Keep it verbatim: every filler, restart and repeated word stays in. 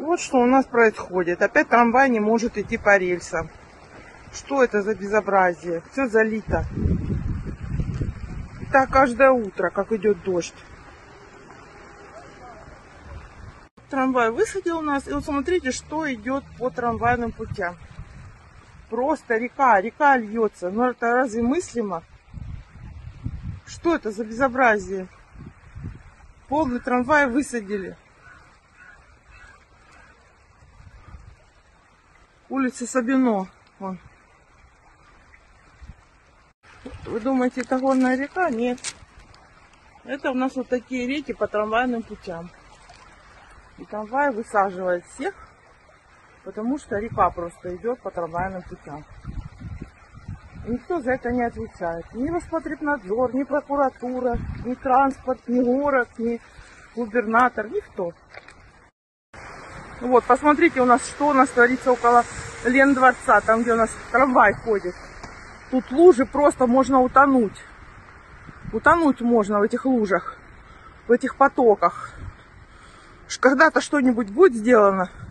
Вот что у нас происходит. Опять трамвай не может идти по рельсам. Что это за безобразие? Все залито. Так каждое утро, как идет дождь. Трамвай высадил нас. И вот смотрите, что идет по трамвайным путям. Просто река, река льется. Но это разве мыслимо? Что это за безобразие? Полный трамвай высадили. Улица Сабино. Вон. Вы думаете, это горная река? Нет. Это у нас вот такие реки по трамвайным путям. И трамвай высаживает всех, потому что река просто идет по трамвайным путям. И никто за это не отвечает. Ни Роспотребнадзор, ни прокуратура, ни транспорт, ни город, ни губернатор, никто. Вот, посмотрите, у нас что у нас творится около Лендворца, там, где у нас трамвай ходит. Тут лужи, просто можно утонуть. Утонуть можно в этих лужах, в этих потоках. Когда-то что-нибудь будет сделано?